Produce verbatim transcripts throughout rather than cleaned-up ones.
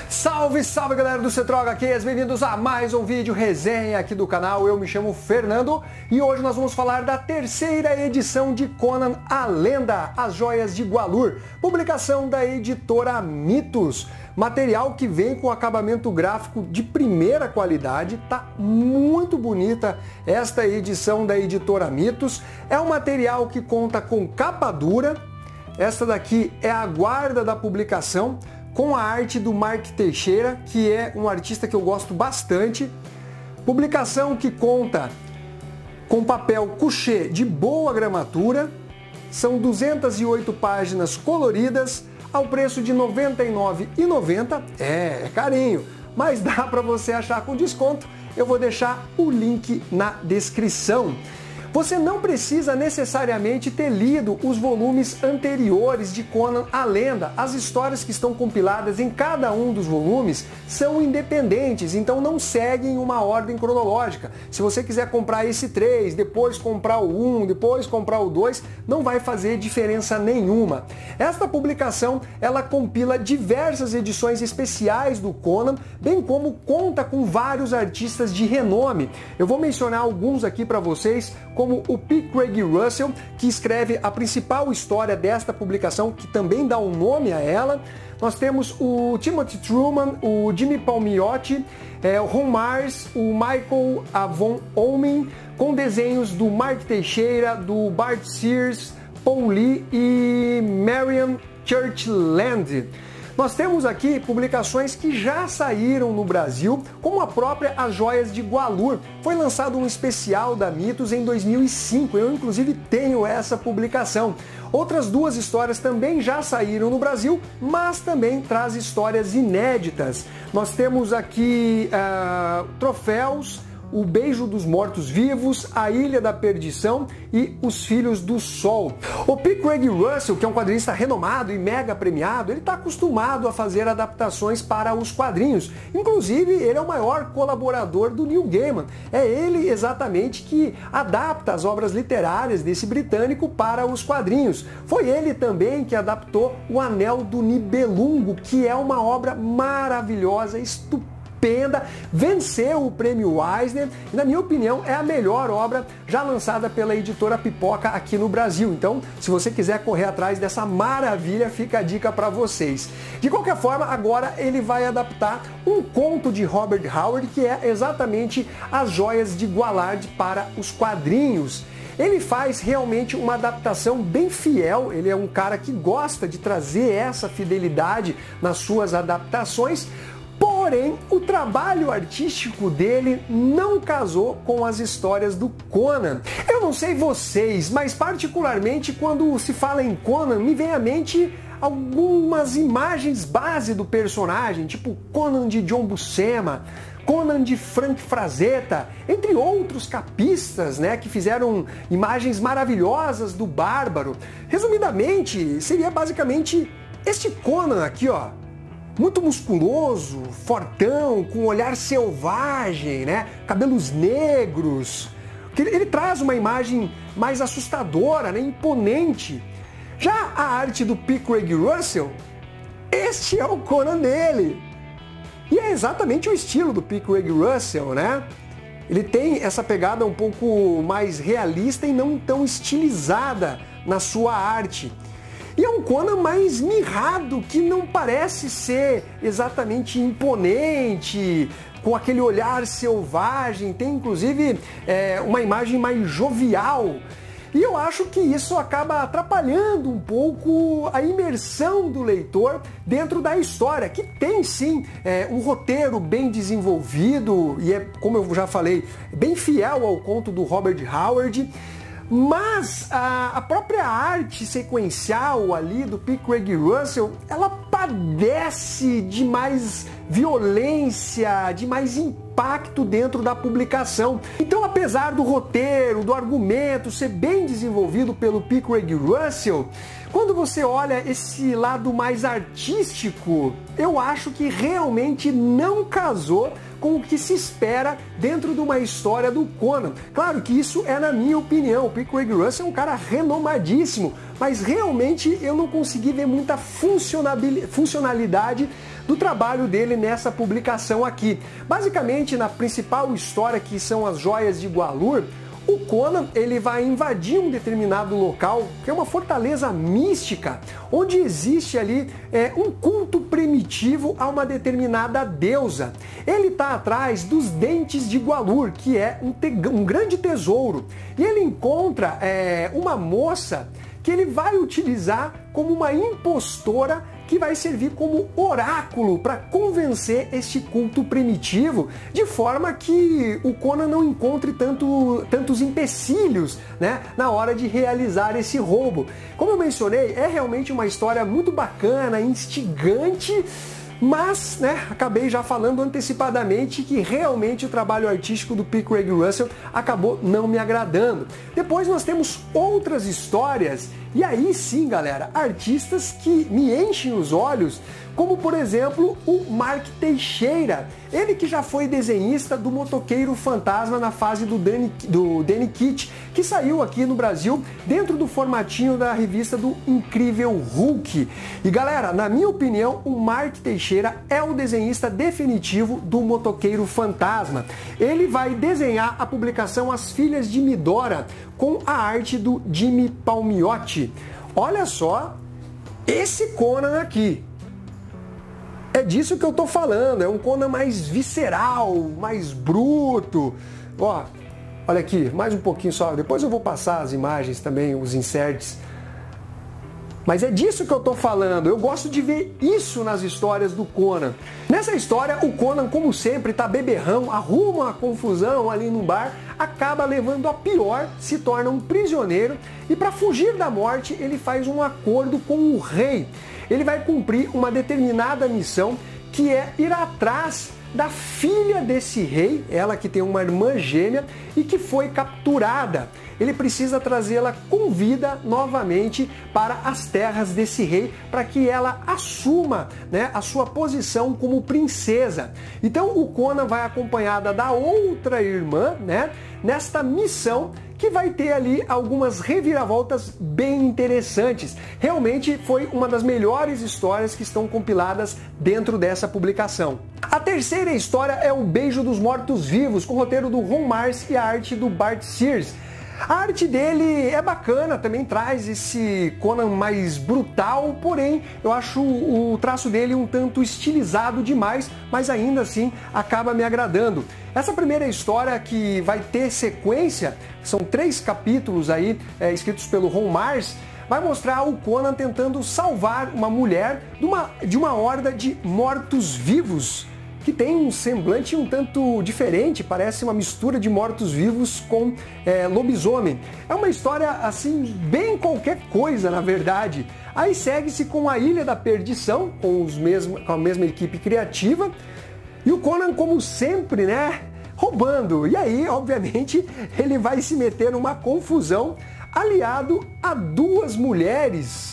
Salve, salve galera do Cetroga aqui, bem-vindos a mais um vídeo resenha aqui do canal. Eu me chamo Fernando e hoje nós vamos falar da terceira edição de Conan a Lenda, As Joias de Gwahlur, publicação da editora Mitos. Material que vem com acabamento gráfico de primeira qualidade, tá muito bonita esta edição da editora Mitos. É um material que conta com capa dura, esta daqui é a guarda da publicação, com a arte do Mark Teixeira, que é um artista que eu gosto bastante. Publicação que conta com papel couché de boa gramatura, são duzentas e oito páginas coloridas, ao preço de noventa e nove reais e noventa centavos. É, é carinho, mas dá para você achar com desconto. Eu vou deixar o link na descrição. Você não precisa necessariamente ter lido os volumes anteriores de Conan a Lenda. As histórias que estão compiladas em cada um dos volumes são independentes, então não seguem uma ordem cronológica. Se você quiser comprar esse três, depois comprar o um, depois comprar o dois, não vai fazer diferença nenhuma. Esta publicação, ela compila diversas edições especiais do Conan, bem como conta com vários artistas de renome. Eu vou mencionar alguns aqui para vocês, como o P. Craig Russell, que escreve a principal história desta publicação, que também dá um nome a ela. Nós temos o Timothy Truman, o Jimmy Palmiotti, é, o Ron Mars, o Michael Avon Omen, com desenhos do Mark Teixeira, do Bart Sears, Paul Lee e Marian Churchland. Nós temos aqui publicações que já saíram no Brasil, como a própria As Joias de Gwahlur. Foi lançado um especial da Mitos em dois mil e cinco, eu inclusive tenho essa publicação. Outras duas histórias também já saíram no Brasil, mas também traz histórias inéditas. Nós temos aqui uh, Troféus, O Beijo dos Mortos-Vivos, A Ilha da Perdição e Os Filhos do Sol. O P. Craig Russell, que é um quadrinista renomado e mega premiado, ele está acostumado a fazer adaptações para os quadrinhos. Inclusive, ele é o maior colaborador do Neil Gaiman. É ele exatamente que adapta as obras literárias desse britânico para os quadrinhos. Foi ele também que adaptou O Anel do Nibelungo, que é uma obra maravilhosa, estupenda. Penda, venceu o prêmio Eisner e, na minha opinião, é a melhor obra já lançada pela editora Pipoca aqui no Brasil. Então, se você quiser correr atrás dessa maravilha, fica a dica para vocês. De qualquer forma, agora ele vai adaptar um conto de Robert Howard, que é exatamente As Joias de Gwahlur para os quadrinhos. Ele faz realmente uma adaptação bem fiel, ele é um cara que gosta de trazer essa fidelidade nas suas adaptações. Porém, o trabalho artístico dele não casou com as histórias do Conan. Eu não sei vocês, mas particularmente quando se fala em Conan, me vem à mente algumas imagens base do personagem, tipo Conan de John Buscema, Conan de Frank Frazetta, entre outros capistas, né, que fizeram imagens maravilhosas do Bárbaro. Resumidamente, seria basicamente este Conan aqui, ó. Muito musculoso, fortão, com um olhar selvagem, né? Cabelos negros. Ele, ele traz uma imagem mais assustadora, né? Imponente. Já a arte do P. Craig Russell, este é o Conan dele. E é exatamente o estilo do P. Craig Russell, né? Ele tem essa pegada um pouco mais realista e não tão estilizada na sua arte. E é um Conan mais mirrado, que não parece ser exatamente imponente, com aquele olhar selvagem, tem inclusive é, uma imagem mais jovial. E eu acho que isso acaba atrapalhando um pouco a imersão do leitor dentro da história, que tem sim é, um roteiro bem desenvolvido e é, como eu já falei, bem fiel ao conto do Robert Howard. Mas a, a própria arte sequencial ali do P. Craig Russell, ela padece de mais violência, de mais impacto dentro da publicação. Então, apesar do roteiro, do argumento ser bem desenvolvido pelo P. Craig Russell, quando você olha esse lado mais artístico, eu acho que realmente não casou com o que se espera dentro de uma história do Conan. Claro que isso é na minha opinião. O P. Craig Russell é um cara renomadíssimo, mas realmente eu não consegui ver muita funcionalidade do trabalho dele nessa publicação aqui. Basicamente, na principal história, que são as Joias de Gwalur, o Conan ele vai invadir um determinado local, que é uma fortaleza mística, onde existe ali é, um culto primitivo a uma determinada deusa. Ele está atrás dos dentes de Gwalur, que é um, te um grande tesouro, e ele encontra é, uma moça que ele vai utilizar como uma impostora que vai servir como oráculo para convencer este culto primitivo, de forma que o Conan não encontre tanto, tantos empecilhos, né, na hora de realizar esse roubo. Como eu mencionei, é realmente uma história muito bacana, instigante, mas, né, acabei já falando antecipadamente que realmente o trabalho artístico do P. Craig Russell acabou não me agradando. Depois nós temos outras histórias, e aí sim, galera, artistas que me enchem os olhos, como por exemplo o Mark Teixeira, ele que já foi desenhista do Motoqueiro Fantasma na fase do Danny, do Danny Keith, que saiu aqui no Brasil dentro do formatinho da revista do Incrível Hulk. E galera, na minha opinião, o Mark Teixeira é o desenhista definitivo do Motoqueiro Fantasma. Ele vai desenhar a publicação As Filhas de Midora com a arte do Jimmy Palmiotti. Olha só esse Conan aqui. É disso que eu tô falando, é um Conan mais visceral, mais bruto. Ó, olha aqui, mais um pouquinho só, depois eu vou passar as imagens também, os inserts. Mas é disso que eu tô falando, eu gosto de ver isso nas histórias do Conan. Nessa história, o Conan, como sempre, tá beberrão, arruma uma confusão ali num bar, acaba levando a pior, se torna um prisioneiro e para fugir da morte, ele faz um acordo com o rei. Ele vai cumprir uma determinada missão, que é ir atrás da filha desse rei, ela que tem uma irmã gêmea e que foi capturada. Ele precisa trazê-la com vida novamente para as terras desse rei, para que ela assuma, né, a sua posição como princesa. Então o Conan vai acompanhada da outra irmã, né, nesta missão, que vai ter ali algumas reviravoltas bem interessantes. Realmente foi uma das melhores histórias que estão compiladas dentro dessa publicação. A terceira história é O Beijo dos Mortos-Vivos, com o roteiro do Ron Marz e a arte do Bart Sears. A arte dele é bacana, também traz esse Conan mais brutal, porém eu acho o traço dele um tanto estilizado demais, mas ainda assim acaba me agradando. Essa primeira história, que vai ter sequência, são três capítulos aí é, escritos pelo Ron Marz, vai mostrar o Conan tentando salvar uma mulher de uma, de uma horda de mortos-vivos, que tem um semblante um tanto diferente, parece uma mistura de mortos-vivos com é, lobisomem. É uma história assim, bem qualquer coisa na verdade. Aí segue-se com a Ilha da Perdição, com, os mesmos, com a mesma equipe criativa, e o Conan, como sempre, né, roubando. E aí, obviamente, ele vai se meter numa confusão, aliado a duas mulheres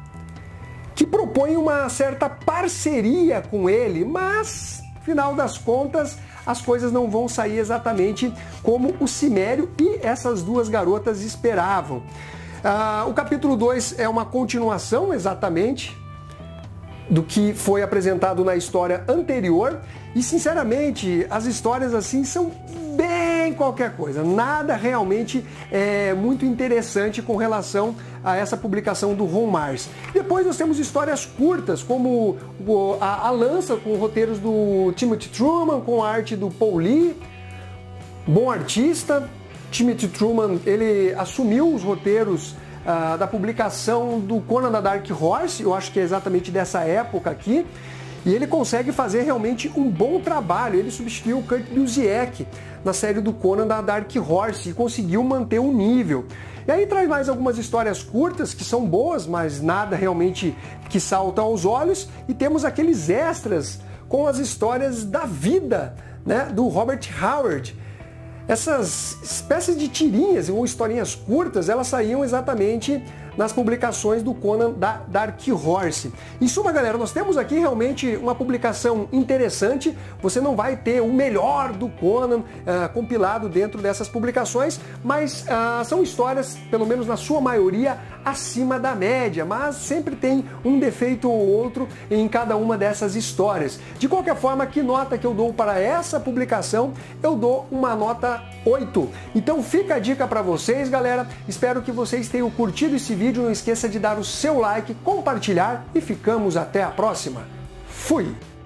que propõem uma certa parceria com ele, mas final das contas, as coisas não vão sair exatamente como o Cimério e essas duas garotas esperavam. Ah, o capítulo dois é uma continuação, exatamente, do que foi apresentado na história anterior, e sinceramente, as histórias assim são bem qualquer coisa, nada realmente é muito interessante com relação a essa publicação do Ron Marz. Depois nós temos histórias curtas, como a, a Lança, com roteiros do Timothy Truman, com a arte do Paul Lee, bom artista. Timothy Truman, ele assumiu os roteiros uh, da publicação do Conan da Dark Horse, eu acho que é exatamente dessa época aqui, e ele consegue fazer realmente um bom trabalho. Ele substituiu o Kurt Busiek na série do Conan da Dark Horse e conseguiu manter o nível. E aí traz mais algumas histórias curtas que são boas, mas nada realmente que salta aos olhos. E temos aqueles extras com as histórias da vida, né, do Robert Howard. Essas espécies de tirinhas ou historinhas curtas, elas saíam exatamente nas publicações do Conan da Dark Horse. Em suma, galera, nós temos aqui realmente uma publicação interessante. Você não vai ter o melhor do Conan uh, compilado dentro dessas publicações, mas uh, são histórias, pelo menos na sua maioria, acima da média, mas sempre tem um defeito ou outro em cada uma dessas histórias. De qualquer forma, que nota que eu dou para essa publicação? Eu dou uma nota oito. Então fica a dica para vocês, galera. Espero que vocês tenham curtido esse vídeo. Não esqueça de dar o seu like, compartilhar e ficamos até a próxima. Fui!